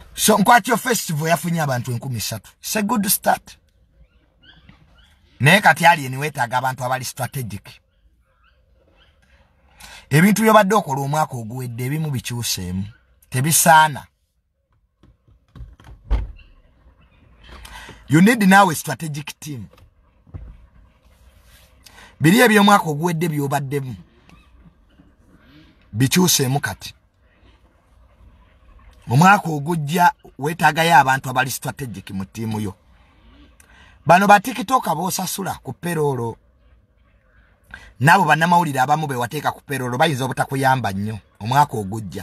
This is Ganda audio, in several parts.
So nkwatyo festival yafunye abantu 13. It's a good start. Naye kati ali niwetaaga abantu abali strategic. Ebintu byobadde okola omwaka oguwedde ebimu bikyuseemu. Tebisaana. You need now a strategic team. Biri eby'omwaka oguwedde byobaddemu. Bikyuseemu kati. Omwaka ogujja wetaagayo abantu abali strategic mu tiimu yo. Bano ba TikTok boosasula ku payroll. Nabo bannamawulire abamu be wateeka ku payroll bayinza obutakuyamba nnyo omwaka ogujja.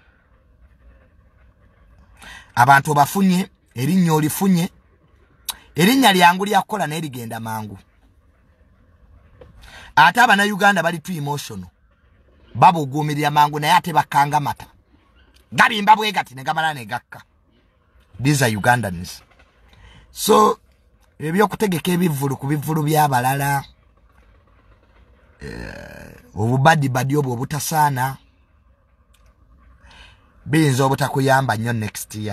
Abantu bafunye, erinnya olifunye, erinnya lyangu lyakukola n'erigenda mangu. Ate Abannayuganda bali too emotional. Babuguumirira mangu naye ate bakanga mata. Gabimba bwe gati ne gamala ne gakka. These are Ugandans. So ebyokutegeka ebivvulu ku bivvulu by'abalala, obubadibadi obwo obutasaana biyinza obutakuyamba nnyo next year.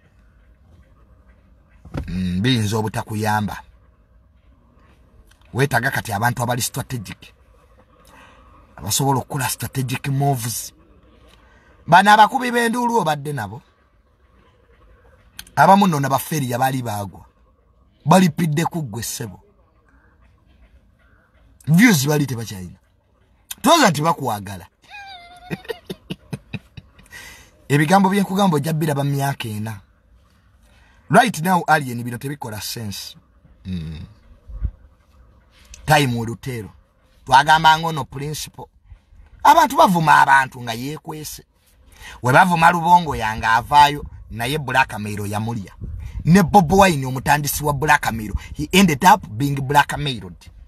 Biyinza obutakuyamba. Wetaaga kati abantu abali strategic. Abasobola okukola strategic moves. Bano abakubi benduulu obadde nabo. Abamu nno nabafeeri yabali baagwa. Balipidde kuggwe ssebo. Views bali tebakyalina. Toza nti bakuwagala. Ebigambo byenkugamba ojja biraba myaka ena. Right now alien bino tebikola sense. Time olutero. Twagamba ngono principle. Abantu bavuma abantu nga yekwese. We bavuma Lubongo yanga avaayo naye blackmail yamulya. Ne Bob Wine omutandisi wa blackmail. He ended up being blackmailed.